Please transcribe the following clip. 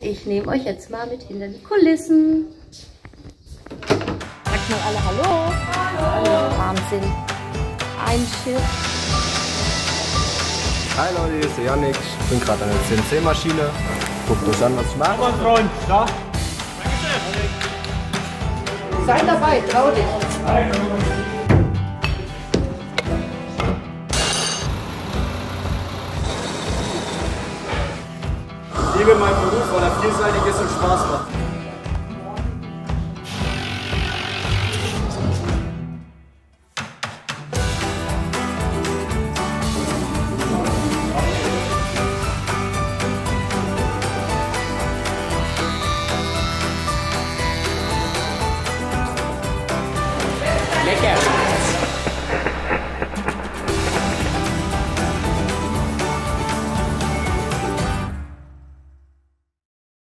Ich nehme euch jetzt mal mit hinter die Kulissen. Sagt mal alle Hallo. Hallo. Wahnsinn. Ein Schiff. Hi Leute, hier ist der Yannick. Ich bin gerade an der CNC-Maschine. Guckt euch an, was ich mache. Mein Freund, da. Sei dabei, trau dich. Ich liebe meinen Beruf, weil er vielseitig ist und Spaß macht.